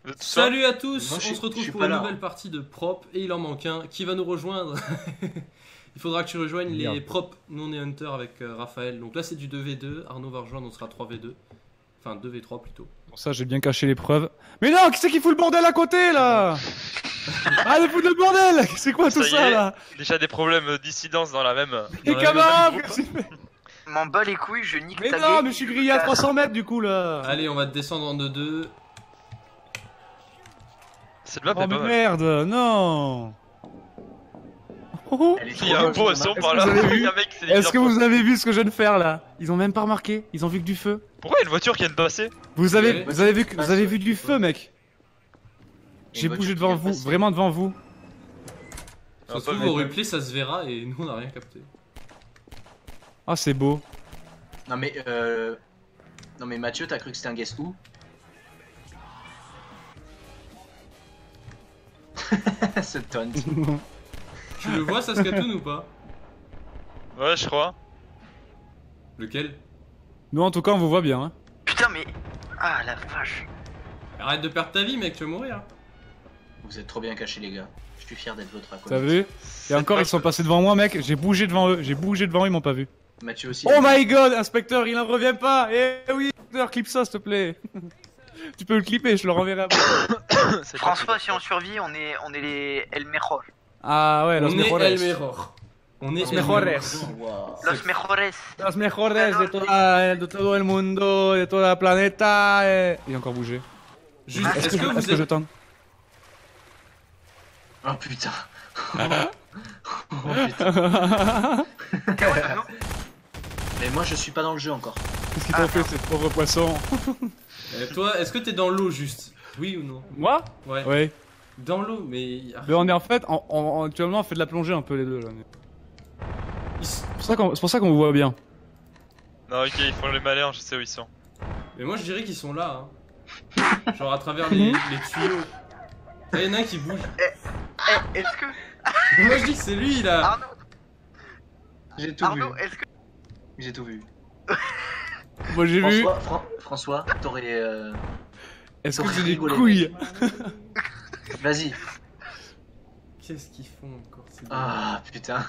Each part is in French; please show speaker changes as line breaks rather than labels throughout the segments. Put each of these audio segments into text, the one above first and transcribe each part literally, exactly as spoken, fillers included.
Salut à tous,
Moi,
on
je,
se retrouve pour
une
nouvelle partie de Prop et il en manque un qui va nous rejoindre. Il faudra que tu rejoignes Merde. les Prop. Nous on est Hunter avec euh, Raphaël. Donc là c'est du deux v deux. Arnaud va rejoindre, on sera trois v deux. Enfin deux v trois plutôt.
Pour ça j'ai bien caché les preuves. Mais non, qui c'est qui fout le bordel à côté là? Ah, le fout le bordel. C'est quoi tout ça, ça là?
Déjà des problèmes d'incidence dans la même.
Les camarades,
m'en bats les couilles, je nique
mais
ta
non,
game.
mais je suis grillé à trois cents mètres du coup là.
Allez, on va te descendre en deux deux.
C'est de la
oh, mais merde, non.
Oh, il y a un poisson par là.
Est-ce que vous avez vu ce que je viens de faire là? Ils ont même pas remarqué, ils ont vu que du feu.
Pourquoi il y a une voiture qui vient de passer?
Vous avez, vous avez vu, que, vous avez vu du feu, mec. J'ai bougé devant vous, vraiment devant vous.
Ça se trouve au replay ça se verra et nous on a rien capté.
Ah, c'est beau.
Non mais euh... Non mais Mathieu, t'as cru que c'était un guess où? Ce taunt.
Tu le vois Saskatoon ou pas?
Ouais, je crois.
Lequel?
Nous en tout cas on vous voit bien hein.
Putain mais... Ah la vache.
Arrête de perdre ta vie mec, tu vas mourir.
Vous êtes trop bien cachés les gars. Je suis fier d'être votre acolyte.
T'as vu? Et encore ils sont passés devant moi mec, j'ai bougé devant eux, j'ai bougé devant eux, ils m'ont pas vu.
Mathieu aussi.
Oh my god, inspecteur, il en revient pas. Eh oui, inspecteur, clip ça s'il te plaît. Tu peux le clipper, je le renverrai après.
François, si on survit, on est, on est les El Mejor.
Ah ouais, los
on
mejores.
est El Mejor. On est
los mejores.
Wow.
Los Mejores.
Los mejores de, toda, de todo el mundo, de toda la planeta. Et... Il a encore bougé.
Juste,
est-ce
est-ce
que,
que,
est
vous
que
êtes...
je tente?
Oh putain. Oh putain. Mais moi je suis pas dans le jeu encore.
Qu'est-ce qu'ils t'ont ah, fait ces pauvres poissons?
euh, Toi, est-ce que t'es dans l'eau juste? Oui ou non?
Moi?
Ouais.
Ouais.
Dans l'eau, mais...
Mais on est en fait, en, en, actuellement on fait de la plongée un peu les deux là. C'est pour ça qu'on pour ça qu'on vous voit bien.
Non ok, ils font les malins, je sais où ils sont.
Mais moi je dirais qu'ils sont là hein. Genre à travers les, les tuyaux. Il y en a un qui bouge.
Eh, eh, est-ce que...
Moi je dis que c'est lui là.
Arnaud.
J'ai tout
Arnaud,
vu.
est-ce que...
J'ai tout vu.
Moi j'ai vu.
Fran François, t'aurais... Euh...
Est-ce que j'ai des couilles?
Vas-y.
Qu'est-ce qu'ils font encore?
Ah putain.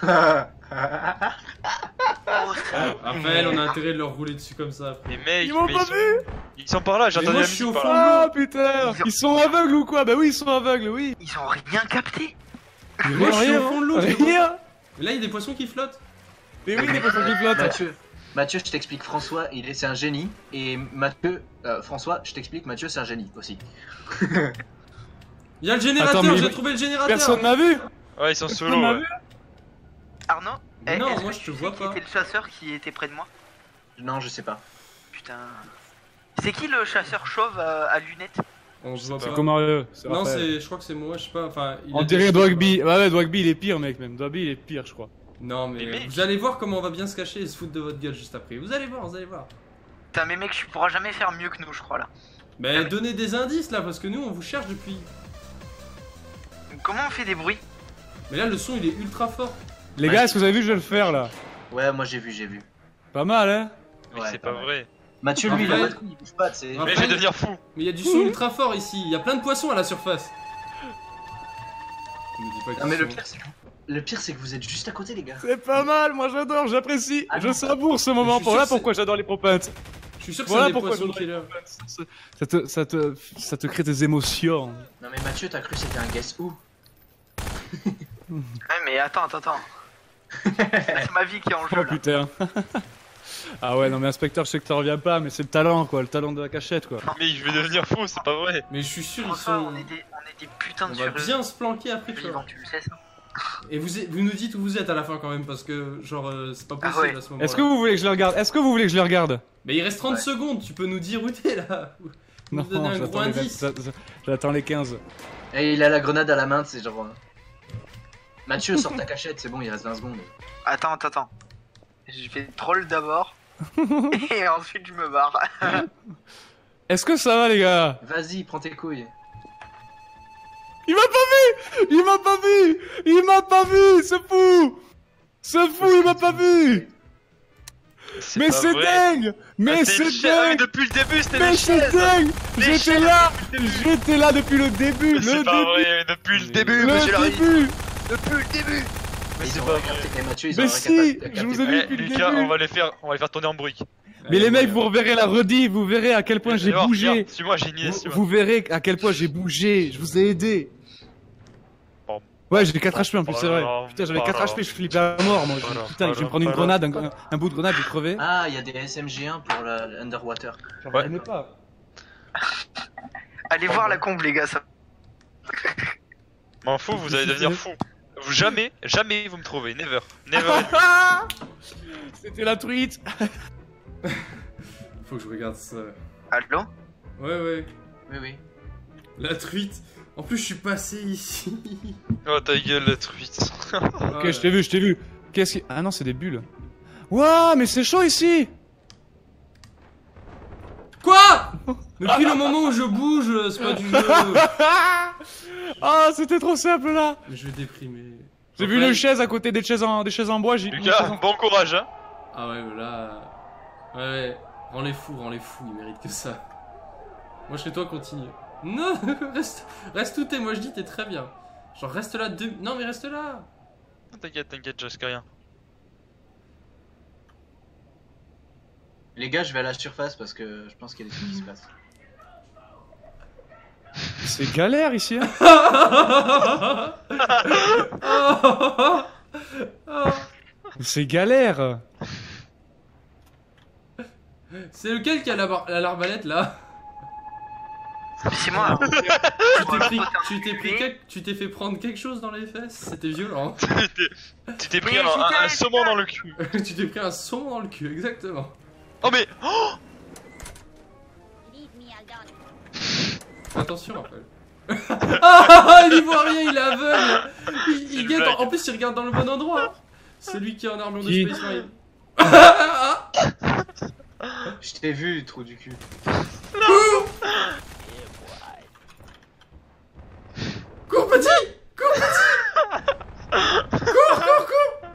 Raphaël, on a intérêt de leur rouler dessus comme ça.
Les mecs,
ils m'ont pas
sont...
vu.
Ils sont par là, j'ai entendu la musique par
là. Ah putain, ils, ont... ils sont aveugles ou quoi? Bah oui, ils sont aveugles, oui.
Ils ont rien capté.
Mais moi je suis au fond de l'eau.
Rien.
Et là il y a des poissons qui flottent.
Mais oui, des poissons qui flottent.
Mathieu, Mathieu, je t'explique, François, il est c'est un génie. Et Mathieu, euh, François, je t'explique, Mathieu c'est un génie aussi.
Il y a le générateur, j'ai trouvé le générateur.
Personne m'a vu.
Ouais, ils sont sous l'eau. Ouais.
Arnaud,
eh, non, moi je te vois
pas.
pas.
Qui était le chasseur qui était près de moi?
Non, je sais pas.
Putain. C'est qui le chasseur chauve à, à lunettes?
On se voit pas.
Comment eux?
Non, c'est, je crois que c'est moi, je sais pas. Enfin, il
on dirait Dwagby. Ouais, ouais, Dwagby il est pire, mec, même. Dwagby il est pire, je crois.
Non, mais, mais vous allez voir comment on va bien se cacher et se foutre de votre gueule juste après. Vous allez voir, vous allez voir.
Putain, mais mec, tu pourras jamais faire mieux que nous, je crois là.
Mais donnez des indices là, parce que nous on vous cherche depuis.
Comment on fait des bruits?
Mais là, le son il est ultra fort.
Les gars, est-ce que vous avez vu, je vais le faire là?
Ouais, moi j'ai vu, j'ai vu.
Pas mal, hein?
Mais ouais, c'est pas, pas vrai.
Mathieu, lui, il a pas de couilles, il bouge pas, c'est.
Mais je vais devenir fou.
Mais il y a du son ultra fort ici, il y a plein de poissons à la surface.
Ne dis pas non, mais le pire, c'est que... le pire, c'est que vous êtes juste à côté, les gars.
C'est pas mal, moi j'adore, j'apprécie. Ah, je savoure ce moment. Voilà pourquoi j'adore les propates.
Je suis sûr que
voilà
c'est des poissons killers.
Ça te, ça, te, ça te crée des émotions.
Non, mais Mathieu, t'as cru que c'était un guess où?
Ouais, mais attends, attends, attends. C'est ma vie qui est en jeu.
Oh là. Putain. Ah ouais, non, mais inspecteur, je sais que t'en reviens pas, mais c'est le talent quoi, le talent de la cachette quoi.
Mais je vais devenir fou, c'est pas vrai.
Mais je suis sûr, ils
enfin,
sont.
On est des, on est des putains de
On va bien se planquer après, tu vois.
Tu le sais, ça.
Et vous, vous nous dites où vous êtes à la fin quand même, parce que genre, euh, c'est pas possible
ah ouais.
à ce moment-là.
Est-ce que vous voulez que je le regarde? Est-ce que vous voulez que je le regarde?
Mais il reste trente
ouais.
secondes, tu peux nous dire où t'es là.
Non, j'attends les quinze.
Et il a la grenade à la main, c'est genre. Mathieu, sors ta cachette, c'est bon, il reste vingt secondes.
Attends, attends, attends. Je fais troll d'abord. Et ensuite je me barre.
Est-ce que ça va les gars?
Vas-y, prends tes couilles.
Il m'a pas vu! Il m'a pas vu! Il m'a pas vu! C'est fou! C'est fou, il m'a pas vu!
C'est
Mais
pas
c'est
vrai.
dingue Mais
Ah,
c'est
une chaise. Ah, mais
dingue
depuis le début, c'était
Mais
les
c'est
chaises.
dingue
Les
J'étais
chaises
là
depuis le début.
J'étais là depuis le début
Mais
Le
C'est pas
début
vrai, depuis le
Mais-
début, monsieur
Le
Larry.
début
Depuis le début. Mais
Ils
c'est
ont
pas
rien
vrai.
capté. Et Mathieu, ils ont
Mais
rien
si,
capté-
je
capté.
vous ai dit
Eh,
depuis le
Lucas,
début.
on va les faire, on va les faire tourner en briques.
Mais les mecs,
ouais.
vous reverrez la rediff, vous verrez à quel point j'ai
Regarde,
bougé.
regarde, Suis-moi, j'ai une idée,
Vous,
suis-moi.
vous verrez à quel point j'ai bougé. Je vous ai aidé.
Bon.
Ouais, j'ai quatre H P en plus, c'est vrai.
Oh,
Putain, j'avais quatre
pardon.
H P, je flippais à mort, moi.
Voilà,
Putain, je vais
voilà,
me prendre une
voilà.
grenade, un, un bout de grenade, je vais crever.
Ah, il y a des S M G un pour la Underwater.
J'en
Ouais.
revenais pas.
Allez voir la combe, les gars, ça.
M'en fous, vous allez devenir fou. Vous jamais, jamais vous me trouvez, never, never.
C'était la truite.
Faut que je regarde ça.
Allô?
Ouais, ouais.
Oui, oui.
La truite. En plus, je suis passé ici.
Oh ta gueule la truite.
Ok, je t'ai vu, je t'ai vu. Qu'est-ce qui. Ah non, c'est des bulles. Ouah, mais c'est chaud ici.
Quoi? Depuis le moment où je bouge, c'est pas du jeu.
Ah, c'était trop simple là.
Mais je vais déprimer.
J'ai vu une chaise à côté des chaises en, des chaises en bois. J'ai une chaise
Lucas,
en-
bon courage hein.
Ah ouais, mais là. Ouais, ouais. Rends les fous, rends les fous, ils méritent que ça. Moi, je serais toi, continue. Non, reste, reste où t'es, moi je dis, t'es très bien. Genre, reste là deux. Non, mais reste là.
T'inquiète, t'inquiète, je risque rien.
Les gars, je vais à la surface parce que je pense qu'il y a des trucs qui se passent.
C'est galère ici. Hein. C'est galère.
C'est lequel qui a la bar- la- l'arbalète là?
C'est moi.
Tu t'es pris, tu t'es pris quel- tu t'es fait prendre quelque chose dans les fesses? C'était violent.
Tu t'es pris
Mais
un, un,
j'étais-
un saumon dans le cul.
Tu t'es pris un saumon dans le cul, exactement.
Oh mais oh
Attention, Raphaël. Ah, il y voit rien, il est aveugle. Il, il
une
guette,
blague.
en plus il regarde dans le bon endroit. Celui qui est en armure de
Qui
Space Marine. Ah,
Je t'ai vu, trou du cul.
cours petit, cours petit. Cours, cours, cours.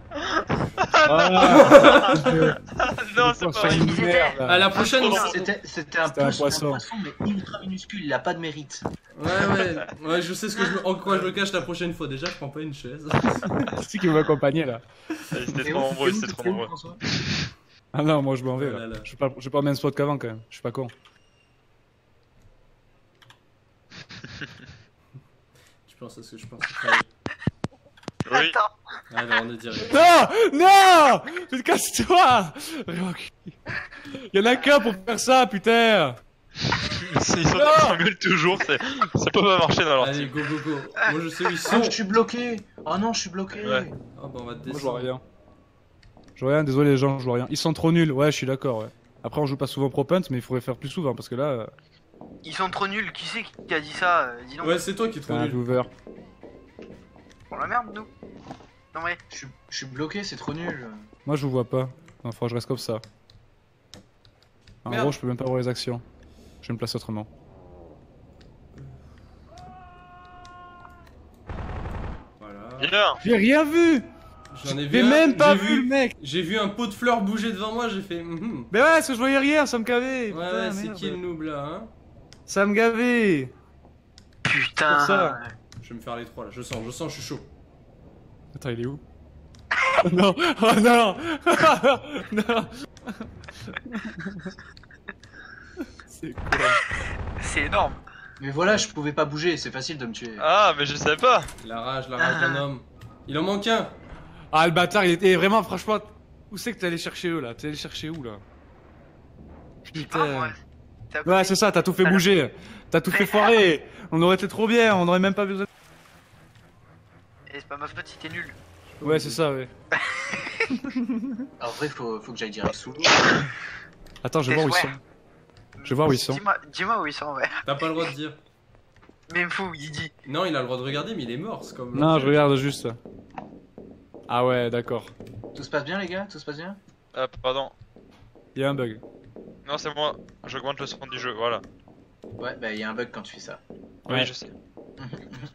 Ah,
non, c'est pas vrai.
une merde.
À la prochaine, on
Non,
s-
C'était c'était un
C'était un
poisson,
poisson.
mais ultra minuscule, il a pas de mérite.
Ouais, ouais, ouais, je sais ce que je me... en quoi je me cache la prochaine fois. Déjà, je prends pas une chaise.
C'est qui veut m'accompagner là?
Allez, C'était
Et
trop
où-
nombreux,
et où-
c'était trop
et où,
nombreux.
François
Ah non, moi je m'en vais
Oh
là.
là là.
Je vais pas, je vais pas au même spot qu'avant quand même. Je suis pas con.
Tu penses à ce que je pense.
Oui.
Attends.
Ah non, on ne dit rien.
Non, non, mais casse-toi. Il y en a qu'un pour faire ça, putain.
Ils sont- ils
Non.
s'engueulent toujours, c'est- ça peut pas marcher dans leur
Allez,
team.
go, go, go. Moi, je sais où ils
Ah,
sont.
je suis bloqué. Oh non, je suis bloqué.
Ouais.
Ah bah, on va te
Moi je vois
descendre.
rien. Je vois rien, désolé les gens, je vois rien. Ils sont trop nuls, ouais, je suis d'accord, ouais. Après, on joue pas souvent pro punt, mais il faudrait faire plus souvent parce que là, euh,
Ils sont trop nuls. Qui c'est qui a dit ça? euh, Dis donc.
Ouais, c'est toi qui es
c'est
trop
un
nul.
viewer.
Pour la merde, nous. Non, mais.
Je suis, je suis bloqué, c'est trop nul.
Moi, je vous vois pas. Non, faut que je reste comme ça. En
Merde.
gros, je peux même pas voir les actions. Je vais me placer autrement.
Voilà.
Viens.
J'ai rien vu.
J'en ai vu
J'ai
un,
même pas
j'ai
vu le mec.
J'ai vu un pot de fleurs bouger devant moi, j'ai fait. mhm.
Mais ouais, c'est ce que je voyais rien, ça me gavait.
Ouais,
Putain,
ouais, c'est
merde.
qui le noob là, hein?
Ça me gavait.
Putain.
Pour ça.
Je vais me faire les trois là, je sens, je sens, je suis chaud.
Attends, il est où? Oh non, oh non, non. C'est quoi?
C'est énorme.
Mais voilà, je pouvais pas bouger, c'est facile de me tuer.
Ah, mais je sais pas.
La rage, la rage d'un homme. Il en manque un.
Ah, le bâtard, il était vraiment, franchement. Où c'est que t'es allé chercher eux là? T'es allé chercher où là?
Je sais pas, moi.
Putain.
T'es à côté.
Ouais, c'est ça, t'as tout fait bouger. T'as tout fait foirer. On aurait été trop bien, on aurait même pas besoin.
Et c'est pas ma faute si t'es nul.
Ouais, c'est ça, ouais.
En vrai, faut, faut que j'aille direct sous l'eau.
Attends, je vais voir où ils sont. Je vais voir où ils sont.
Dis-moi dis-moi où ils sont, ouais.
T'as pas le droit de dire.
Même fou, il dit.
Non, il a le droit de regarder, mais il est mort, c'est comme.
Non, je regarde juste. Ah ouais, d'accord.
Tout se passe bien, les gars? Tout se passe bien?
Ah, pardon.
Il y a un bug.
Non, c'est moi. J'augmente le son du jeu, voilà.
Ouais, bah il y a un bug quand tu fais ça.
Ouais.
Oui, je sais.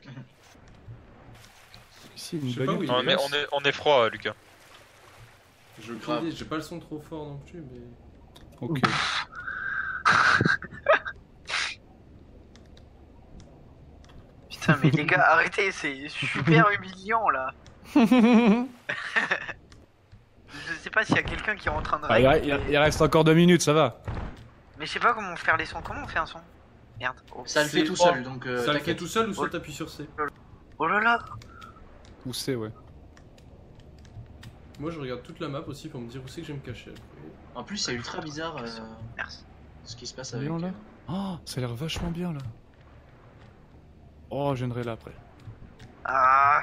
Ici, une
Je sais pas
bug.
où il
Non, mais
est.
on est, on est froid, euh, Lucas.
Je crie, j'ai pas le son trop fort non plus, mais.
Ok.
Putain, mais les gars, arrêtez, c'est super humiliant là. Je sais pas s'il y a quelqu'un qui est en train de
Ah, il,
règle,
il-
mais...
il reste encore deux minutes, ça va.
mais je sais pas comment faire les sons. Comment on fait un son? Merde. Oh,
Ça le
C'est-
fait tout seul, donc euh,
Ça le fait
t'inquiète.
tout seul ou soit t'appuies sur C?
oh là là.
Où c'est, ouais.
Moi je regarde toute la map aussi pour me dire où c'est que je vais me cacher.
En plus, c'est ultra bizarre euh,
Merci.
ce qui se passe avec.
Léon, là
euh,
Oh, ça a l'air vachement bien là. Oh, je viendrai là après.
Ah,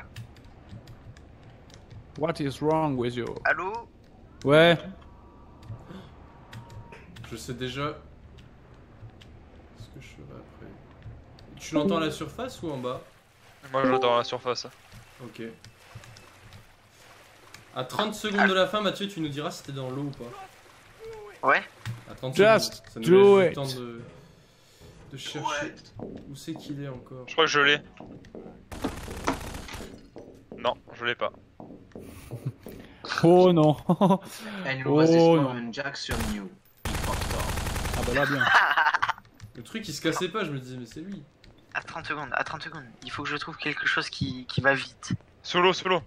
What is wrong with you?
allô?
Ouais.
Je sais déjà ce que je ferai après. Tu l'entends à la surface ou en bas?
Moi j'adore la surface.
Ok. À trente secondes de la fin, Mathieu, tu nous diras si t'es dans l'eau ou pas.
Ouais.
À trente
Just
secondes. Ça nous
do
laisse
it.
le temps de, de chercher où c'est qu'il est encore.
Je crois que je l'ai. Non, je l'ai pas.
Oh non.
And
Oh,
was this
non.
moment Jackson knew.
Ah bah là bien.
Le truc il se cassait pas, je me disais mais c'est lui.
À trente secondes, à trente secondes. Il faut que je trouve quelque chose qui, qui va vite.
Solo, solo.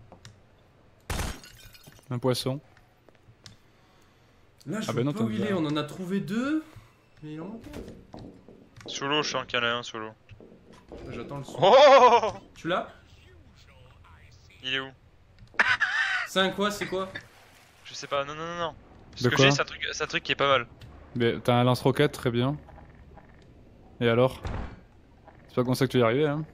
Un poisson.
Là je
Ah
vois
bah non,
pas
t'as
où il
bien.
est, on en a trouvé deux. Mais il en manque un.
Solo, je sens qu'il y en a un solo.
J'attends le son.
Oh,
Tu l'as?
il est où?
C'est un quoi? C'est quoi?
Je sais pas, non, non, non, non. Ce
De
que
quoi
j'ai, c'est un truc, c'est un truc qui est pas mal.
Mais t'as un lance-roquette, très bien. Et alors? C'est pas comme ça que tu y arriver, hein?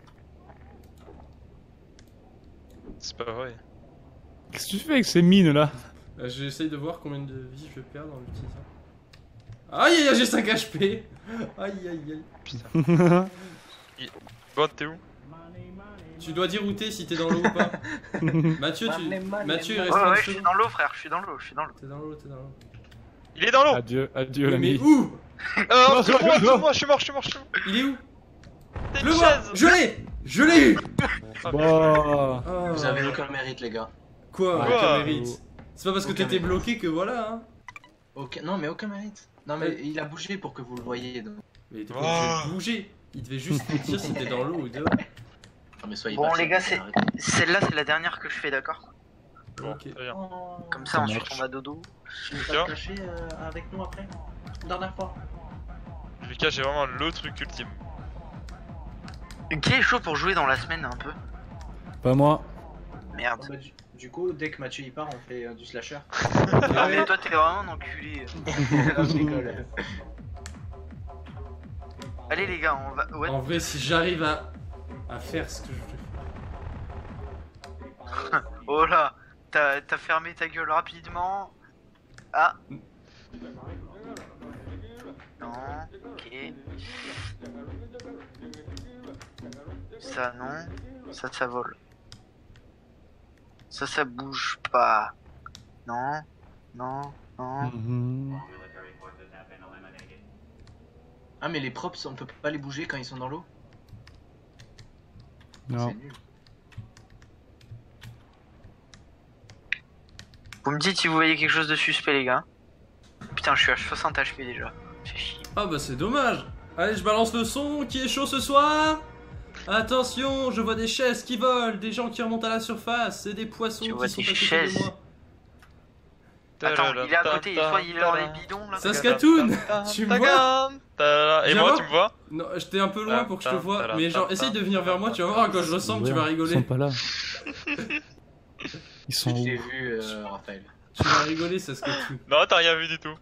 C'est pas vrai.
Qu'est-ce que tu fais avec ces mines là?
Là, j'essaye de voir combien de vie je vais perdre en l'utilisant. Aïe aïe aïe, j'ai cinq H P. Aïe aïe aïe.
Bon, t'es où?
Tu dois dire où t'es si t'es dans l'eau ou pas. Mathieu, tu... Mathieu il reste
Ouais,
trente
ouais, je suis
secondes.
dans l'eau, frère. Je suis dans l'eau, je suis dans l'eau.
T'es dans l'eau, t'es dans l'eau.
Il est dans l'eau.
Adieu, adieu
Mais, mais
l'ami.
où?
Euh, moi, moi, moi, je suis mort, je suis mort, je suis mort.
Il est où?
T'es
Le
une
vois.
chaise.
Je l'ai. Je l'ai eu.
Bah.
Oh.
Vous avez aucun mérite, les gars.
Quoi?
Quoi?
Aucun mérite. C'est pas parce que
Aucun
t'étais
mérite.
bloqué que voilà hein.
Aucun... Non, mais aucun mérite. Non, mais il a bougé pour que vous le voyez. Donc...
Mais il était pas
Oh.
obligé de bouger. Il devait juste te dire si t'es dans l'eau ou dehors.
Non, mais soyez
Bon,
pas
les gars,
chiants,
c'est-
arrêtez.
Celle-là, c'est la dernière que je fais, d'accord?
Ok.
Très bien.
Comme ça,
Ça
ensuite,
marche.
on va dodo.
Tu veux
Tiens.
pas te cacher euh, avec nous après? Dernière fois.
Lucas, j'ai vraiment le truc ultime.
Qui est chaud pour jouer dans la semaine un peu?
Pas moi.
Merde.
Ah bah, du, du coup, dès que Mathieu y part, on fait euh, du slasher.
Ah, mais toi, t'es vraiment un enculé.
Non, je rigole.
Allez, les gars, on va. Ouais.
En vrai, si j'arrive à... à faire ce que je fais.
Oh là, t'as t'as fermé ta gueule rapidement. Ah. Non, ok. Ça non, ça ça vole. Ça ça bouge pas. Non, non, non.
Mhm.
Ah, mais les props, on peut pas les bouger quand ils sont dans l'eau?
Non.
C'est nul.
Vous me dites si vous voyez quelque chose de suspect, les gars. Putain, je suis à soixante H P déjà. Fait chier.
Ah bah c'est dommage. Allez, je balance le son. Qui est chaud ce soir? Attention, je vois des chaises qui volent, des gens qui remontent à la surface et des poissons
Tu
qui
vois
sont
des
à côté
chaises?
de moi.
Attends, il est à côté, soit il est dans les bidons là.
Saskatoon, tu me vois?
Et
Viens
moi,
voir.
tu me vois?
Non, j'étais un peu loin pour que je te vois, mais genre essaye de venir vers moi, tu vas voir quand je ressemble, tu vas
Ils sont
rigoler.
pas là. Ils sont
Je
où?
t'ai vu, euh, Raphaël.
Tu vas rigoler, Saskatoon.
Non, t'as rien vu du tout.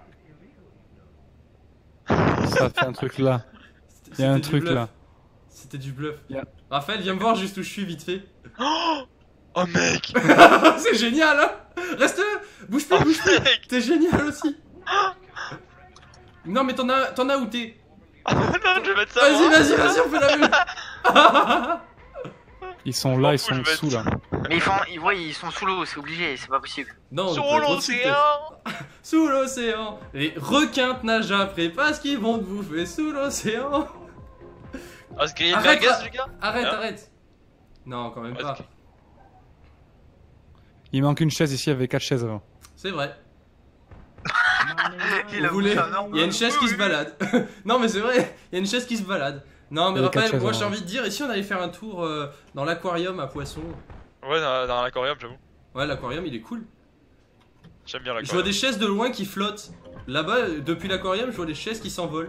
Ça fait un truc là.
C'était-
Il y a un
c'était du
truc
bluff.
là.
C'était du bluff.
Y a-
Raphaël, viens me voir juste où je suis vite fait.
Oh mec!
C'est génial, hein? Reste là, bouge plus,
Oh
bouge plus.
mec!
T'es génial aussi. Non mais t'en as, t'en as où t'es?
Non, je vais mettre ça.
Vas-y,
moi.
vas-y, vas-y, on fait la même.
Ils sont là, ils
M'en fous,
sont
je vais
dessous là.
Mais ils, font, ils, voient, ils sont sous l'eau, c'est obligé, c'est pas possible.
Non, on
Sur
peut être au-dessus,
l'océan!
peut-être. Sous l'océan. Les requins te nagent après parce qu'ils vont te bouffer sous l'océan.
Ah, ce qu'il y a de la
Arrête,
gaz,
là.
les gars?
Arrête,
Hein?
arrête. Non, quand même
Ouais,
pas.
c'est-
Il manque une chaise ici, il y avait quatre chaises avant.
C'est vrai.
Il a
Vous voulez...
ça, non
Il y a une chaise qui se balade. Non mais c'est vrai, il y a une chaise qui se balade. Non mais
Il y a quatre
Raphaël,
chaises,
moi j'ai
hein.
envie de dire, et si on allait faire un tour euh, dans l'aquarium à poissons?
Ouais, dans, dans l'aquarium, j'avoue.
Ouais, l'aquarium il est cool.
J'aime bien
Je vois
l'aquarium.
des chaises de loin qui flottent. Là-bas, euh, depuis l'aquarium, je vois des chaises qui s'envolent.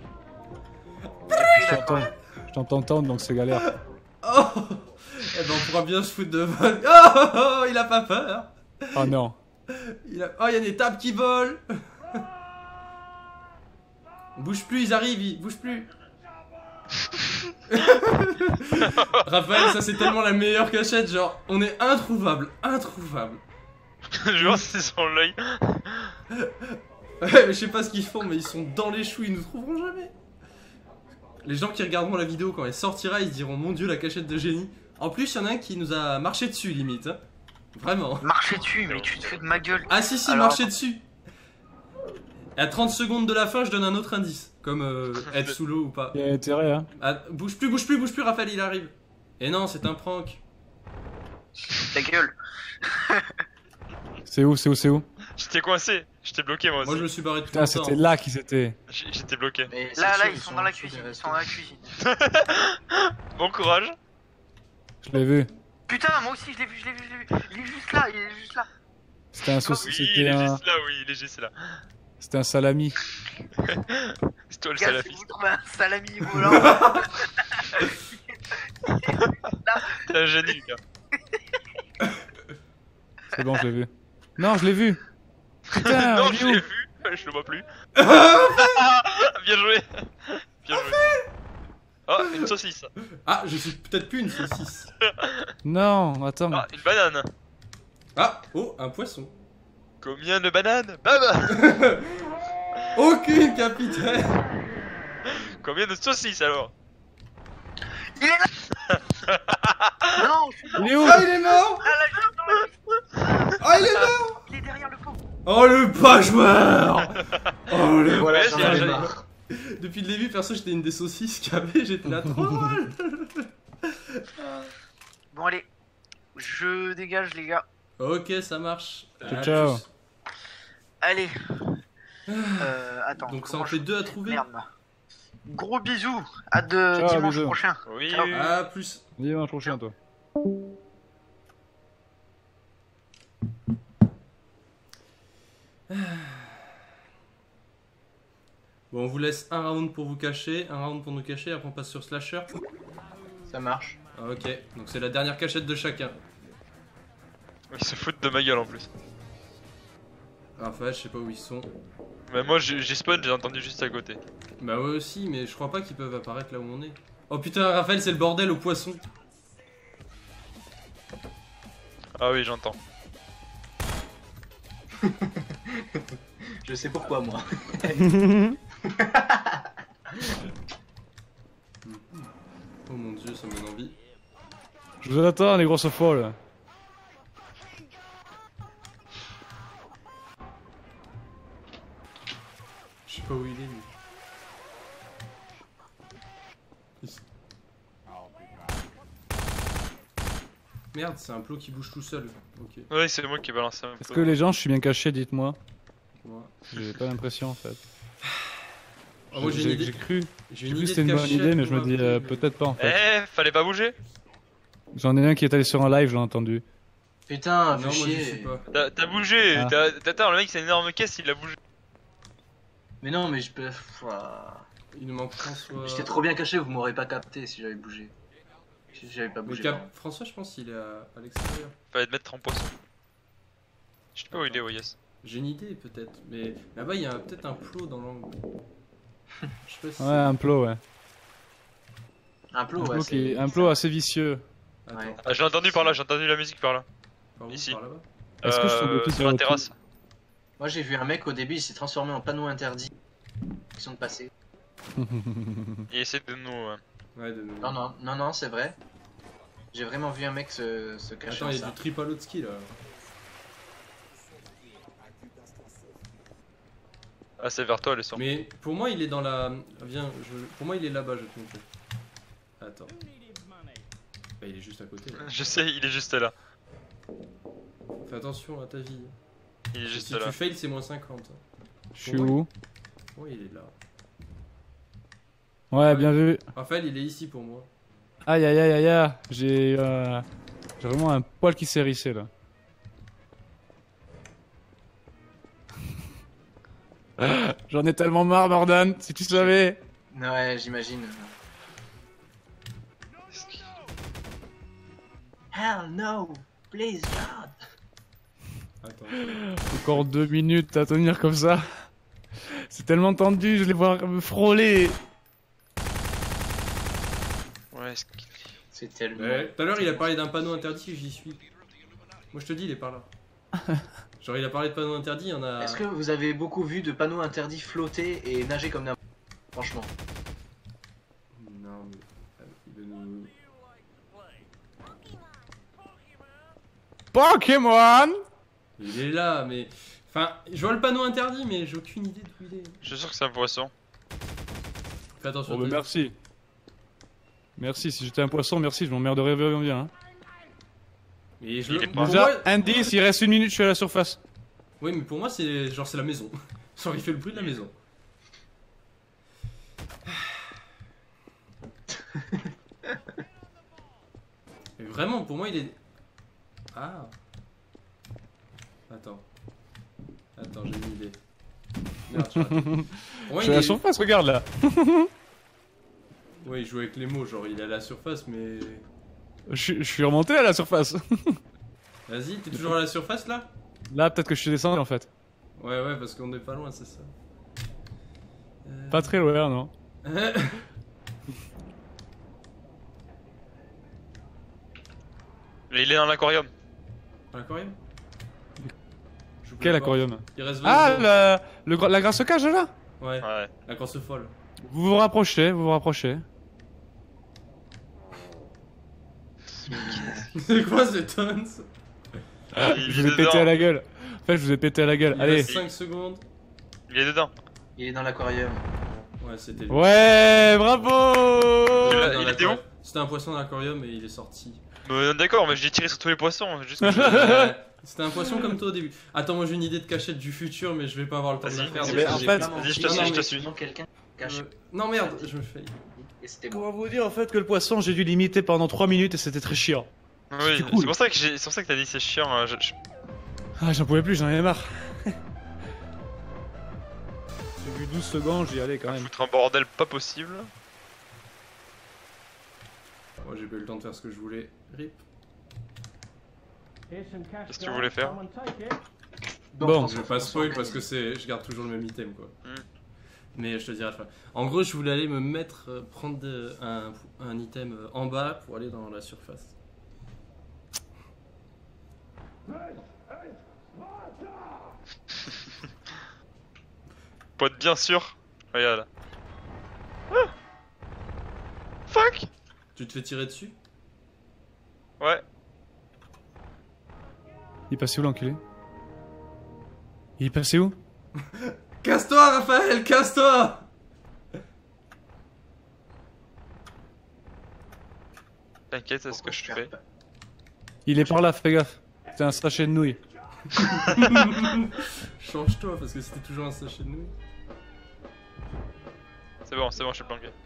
Je t'entends. Je t'entends tendre, donc c'est galère.
Oh Eh ben on pourra bien se foutre de vol. Oh, oh, oh, il a pas peur.
Oh non.
Il a... Oh, il y a des tables qui volent. Bouge plus, ils arrivent, ils... bouge plus. Raphaël, ça c'est tellement la meilleure cachette, genre on est introuvable, introuvable.
Genre, c'est sur l'œil.
Ouais, mais je sais pas ce qu'ils font, mais ils sont dans les choux, ils nous trouveront jamais. Les gens qui regarderont la vidéo quand elle sortira, ils se diront mon dieu, la cachette de génie. En plus, il y en a un qui nous a marché dessus, limite. Hein. Vraiment.
Marcher dessus, mais tu te fais de ma gueule.
Ah si, si,
Alors,
marcher dessus. Et à trente secondes de la fin, je donne un autre indice. Comme euh, être sous l'eau ou pas.
Il y a intérêt, hein.
Ah, bouge plus, bouge plus, bouge plus, Raphaël, il arrive. Et non, c'est un prank.
ta gueule.
C'est où, c'est où, c'est où?
J'étais coincé. J'étais bloqué moi aussi.
Moi, je me suis barré tout
Putain,
le temps.
c'était là qu'ils étaient.
J'- J'étais bloqué.
Mais c'est
Là,
sûr,
là, ils sont dans la
en dessous
cuisine.
des
Ils sont dans la
restos.
cuisine.
Bon courage.
Je l'ai vu.
Putain, moi aussi, je l'ai vu, je l'ai vu, je l'ai vu. Il est juste là, il est juste là.
C'était un sauce.
Oui, il
C'était
est
un.
juste là, oui, il est juste là.
C'était un salami.
C'est toi le
Gars, si
salafiste.
vous trouvez un salami volant.
T'es un génie, gars.
C'est bon, je l'ai vu. Non, je l'ai vu. Putain,
non,
il est
je
où?
l'ai vu. Je le vois plus. Bien joué. Bien joué. Oh, une saucisse.
Ah, je suis peut-être plus une saucisse.
Non, attends.
Ah, une banane.
Ah, oh, un poisson.
Combien de bananes? Bam.
Aucune, capitaine.
Combien de saucisses alors?
Il est là. Non, je suis
Il est où?
Ah, il est mort.
là, là, je suis dans la...
Ah, il est mort.
Il est derrière le pont.
Oh, le pas joueur. Oh, le...
Voilà,
Ouais,
j'en
c'est
avais
un
marre.
Depuis le début, perso, j'étais une des saucisses qu'il y avait, j'étais là trop drôle.
Bon, allez. Je dégage, les gars.
Ok, ça marche.
Ciao,
À
ciao.
plus.
Allez. Euh, attends.
Donc ça
comment
en fait
je-
deux à trouver.
Merde. Gros bisous. À de
Ciao,
dimanche
bisous.
prochain.
Oui.
Ciao.
À plus.
Dimanche prochain, toi.
Bon, on vous laisse un round pour vous cacher, un round pour nous cacher, après on passe sur Slasher.
Ça marche.
Ah, ok, donc c'est la dernière cachette de chacun.
Ils se foutent de ma gueule en plus.
Raphaël, je sais pas où ils sont.
Mais moi j'ai j'ai spawn, j'ai entendu juste à côté.
Bah ouais aussi, mais je crois pas qu'ils peuvent apparaître là où on est. Oh putain, Raphaël, c'est le bordel au poisson.
Ah oui, j'entends.
Je sais pourquoi, moi.
Oh mon dieu, ça me donne envie.
Je vous attends, les grosses folles.
Je sais pas où il est lui. Ici. Merde, c'est un plot qui bouge tout seul. Ok.
Oui, c'est moi qui ai balancé un
Est-ce
peu.
que les gens, je suis bien caché, dites-moi.
Ouais.
J'ai pas l'impression en fait.
Oh, moi j'ai une
J'ai
idée.
j'ai cru,
J'ai
j'ai
une
cru que
idée
c'était
de
une bonne
cachette
idée, mais je me
pour
dis
un
euh,
peu, mais-
peut-être pas en fait.
Eh, fallait pas bouger.
J'en ai un qui est allé sur un live, je l'ai entendu.
Putain,
Non,
fais
moi je sais
chier.
pas.
T'as t'as bougé.
Ah.
T'as- Attends, le mec c'est une énorme caisse, il a bougé.
Mais non, mais je peux. Ouah.
Il nous manque François.
J'étais trop bien caché, vous m'aurez pas capté si j'avais bougé. Si j'avais pas
Mais
bougé.
Cap-
pardon.
François, je pense qu'il est à, à l'extérieur.
Fallait te mettre en poisson. Je sais pas où il est, oh yes.
J'ai une idée peut-être, mais là-bas il y a un- peut-être un plot dans l'angle. Je sais pas si.
Ouais, un plot, ouais.
Un plot,
Un
ouais.
plot,
c'est-
qui est- un plot assez vicieux.
Attends,
Ouais.
Ah, j'ai entendu par là, j'ai entendu la musique par là.
par où,
ici.
par là-bas
Est-ce que je tombe
Euh,
depuis
sur
sur
la
le
terrasse.
Moi j'ai vu un mec au début, il s'est transformé en panneau interdit. Ils sont de passer.
Il essaie de nous. euh,
Ouais, de nous.
Non, non, non, non, c'est vrai. J'ai vraiment vu un mec se, se cacher
Attends,
en
il y a
ça.
du Tripalotski là.
Ah, c'est vers toi, les sons.
Mais pour moi, il est dans la. Viens, je... pour moi, il est là-bas, je vais te montrer. Attends. Bah, il est juste à côté là.
Je sais, il est juste là.
Fais attention à ta vie.
Il est
Et
juste
si
là.
tu fails, c'est moins cinquante.
Je suis où?
Oui, il est là.
Ouais, bien vu.
Raphaël, il est ici pour moi.
Aïe aïe aïe aïe aïe. J'ai euh... j'ai vraiment un poil qui s'est hérissé là. J'en ai tellement marre, Mordan, si tu savais.
Ouais, j'imagine. Hell no, please God.
Attends.
Encore deux minutes à tenir comme ça. C'est tellement tendu, je les vois me frôler.
Ouais, ce qu'il-
C'est tellement.
Ouais, tout à l'heure, il a parlé d'un panneau interdit, j'y suis. Moi, je te dis, il est par là. Genre, il a parlé de panneau interdit, il y en a.
Est-ce que vous avez beaucoup vu de panneaux interdits flotter et nager comme n'importe franchement?
Non, mais. Il veut nous.
Pokémon.
Il est là, mais. Enfin, je vois le panneau interdit, mais j'ai aucune idée d'où il est.
Je suis sûr que c'est un poisson.
Fais attention.
Oh bah
t'es-
merci. Merci, si j'étais un poisson, merci, je m'emmerderais vraiment bien. Hein.
Mais je
Il
le-
est
pour
pas-
Déjà,
moi-
indice, il reste une minute, je suis à la surface.
Oui, mais pour moi, c'est genre, c'est la maison. Genre, il fait le bruit de la maison. Mais vraiment, pour moi, il est. Ah. Attends. Attends, j'ai une idée. Merde, j'ai raté. Pour moi,
Je
il
suis à la
est-
surface, regarde là.
Ouais, il joue avec les mots, genre, il est à la surface, mais.
Je, suis- je suis remonté à la surface.
Vas-y, t'es toujours à la surface là?
Là, peut-être que je suis descendu en fait.
Ouais, ouais, parce qu'on est pas loin, c'est ça. Euh...
Pas très loin, non.
Il est dans l'aquarium.
L'aquarium? Je voulais
Quel
voir.
aquarium?
Il reste
Ah,
vingt secondes.
la, le, gra- la grasse cage là.
Ouais,
Ouais.
la grosse folle.
Vous vous rapprochez, vous vous rapprochez.
C'est quoi ce tons?
Il
Je
est
vous ai pété
dedans.
à la gueule. En fait, je vous ai pété à la gueule.
Il
Allez.
reste cinq secondes.
Il est dedans.
Il est dans l'aquarium.
Ouais, c'était lui.
Ouais, bravo.
Il a-
Dans
il était
l'aquarium.
où?
C'était un poisson dans l'aquarium et il est sorti.
Euh, D'accord, mais j'ai tiré sur tous les poissons. Juste que je-
Ouais, c'était un poisson comme toi au début. Attends, moi j'ai une idée de cachette du futur, mais je vais pas avoir le temps de la
Vas-y,
faire.
vas-y,
donc
vas-y.
j'ai
En fait-
plus-
Vas-y, je te
Non,
suis,
non,
je te
mais-
suis.
Sinon, quelqu'un cache.
Euh, Non, merde, je me fais.
Et c'était moi.
Comment vous dire en fait que le poisson, j'ai dû l'imiter pendant trois minutes et c'était très chiant.
Oui,
C'était
c'est
cool.
pour ça que j'ai, c'est pour ça que t'as dit c'est chiant. euh, je- je-
Ah, j'en pouvais plus, j'en avais marre. J'ai vu douze secondes, j'y allais quand même.
Foutre un bordel pas possible.
Moi j'ai pas eu le temps de faire ce que je voulais. Rip.
Qu'est-ce que tu voulais faire?
Donc,
Bon,
François,
Je vais pas
François,
spoil
François,
parce que c'est, je garde toujours le même item quoi.
Hmm.
Mais je te dirai à la fin. En gros, je voulais aller me mettre, euh, prendre de- un, un item euh, en bas pour aller dans la surface.
Pour être bien sûr. Regarde. Ah Fuck.
Tu te fais tirer dessus?
Ouais.
Il est passé où l'enculé? Il est passé où?
Casse-toi, Raphaël, casse-toi!
T'inquiète, c'est ce que je fais.
Il est par là, fais gaffe. C'est un sachet de nouilles.
Change-toi parce que c'était toujours un sachet de nouilles.
C'est bon, c'est bon, je suis planqué.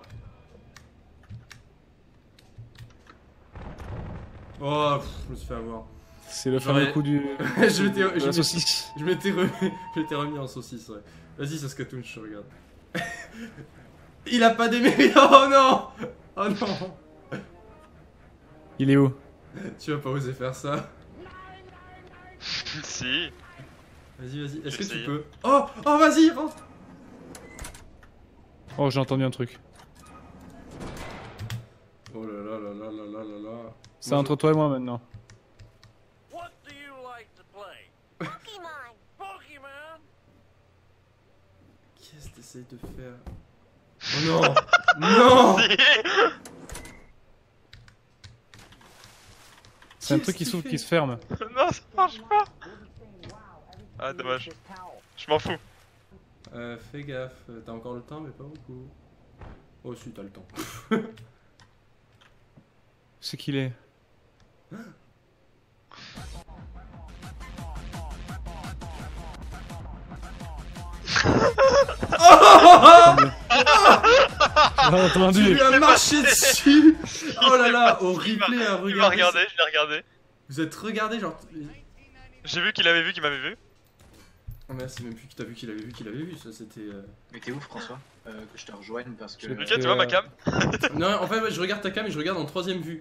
Oh, pff, je me suis fait avoir.
C'est le
J'aurais-
fameux coup du...
je m'étais
de
je
la
m'étais-
saucisse.
je m'étais remis, je m'étais remis en saucisse, ouais. Vas-y, Saskatoon, je te regarde. Il a pas d'émérite. Oh non! Oh non!
Il est où?
Tu vas pas oser faire ça.
Si.
Vas-y, vas-y. Est-ce que tu
J'essaye.
peux? Oh! Oh, vas-y, rentre!
Oh, j'ai entendu un truc.
Oh là là là là là là là là.
C'est
Moi,
entre toi et moi maintenant.
What do you like to play? Pokemon. Pokemon.
je- Qu'est-ce que t'essayes de faire? Oh non! Non!
Si.
C'est un
Qu'est-ce
truc qui
qu'il
s'ouvre,
fait
qui se ferme.
Non, ça marche pas. Ah, dommage. Je m'en fous.
Euh, fais gaffe, euh, t'as encore le temps, mais pas beaucoup. Oh, si, t'as le temps.
C'est qu'il est. J'ai
Tu
entendu.
lui as marché dessus. Oh là là, au
Il m'a-
replay, hein,
Il m'a
regardez.
regardé, je l'ai regardé.
Vous êtes regardé genre.
J'ai vu qu'il avait vu qu'il m'avait vu.
Ah mais là, c'est même plus qu'il t'a vu qu'il avait vu qu'il avait vu, ça c'était... euh,
Mais t'es où, François euh, Que je te rejoigne parce que.
Je-
Lucas, tu vois ma cam?
Non, en fait, ouais, je regarde ta cam et je regarde en troisième vue.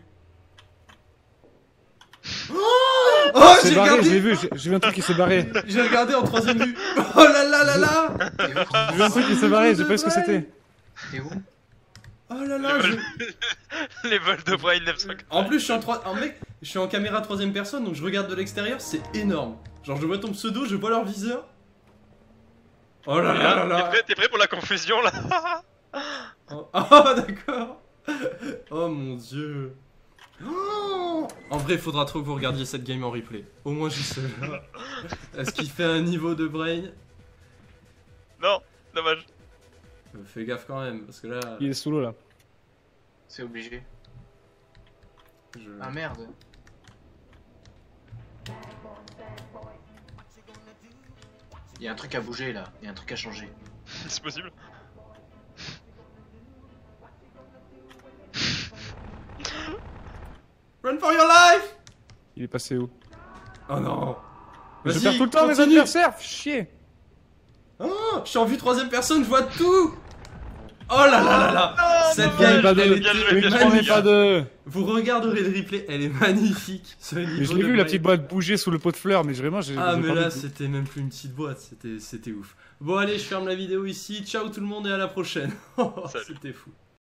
Oh, oh
C'est
j'ai
barré,
regardé.
j'ai vu, j'ai j'ai vu un truc qui s'est barré.
J'ai regardé en troisième vue. Oh là là là là.
T'es où, François
J'ai vu un truc qui s'est barré, j'ai pas vu ce que c'était.
T'es où
Oh là là.
Les
je-
vols, les vols de Brain neuf cent.
En plus, je suis en trois... en mec, je suis en caméra troisième personne, donc je regarde de l'extérieur, c'est énorme. Genre, je vois ton pseudo, je vois leur viseur. Oh là là là
T'es
là.
prêt, t'es prêt pour la confusion là?
Oh, oh, d'accord. Oh mon dieu. Oh. En vrai, il faudra trop que vous regardiez cette game en replay. Au moins juste là. Est-ce qu'il fait un niveau de brain?
Non, dommage.
Euh, Fais gaffe quand même, parce que là...
Il est sous l'eau là.
C'est obligé.
je-
Ah merde. Il y a un truc à bouger là, il y a un truc à changer.
C'est possible.
Run for your life.
Il est passé où?
Oh non.
Je
Vas-y,
perds tout le temps mes
continue.
adversaires, chier.
Oh, je suis en vue troisième personne, je vois tout. Oh là là là là. Cette
non,
game,
pas
elle
de-
était
bien joué,
Mais
bien
je
joué,
prends
magnifique.
pas de.
Vous regarderez le replay, elle est magnifique. Ce niveau
Mais je l'ai
de
vu la
brain.
petite boîte bouger sous le pot de fleurs, mais vraiment j'ai.
Ah
j'ai
mais
pas
là
vu.
c'était même plus une petite boîte, c'était c'était ouf. Bon allez, je ferme la vidéo ici. Ciao tout le monde et à la prochaine.
Salut.
C'était fou.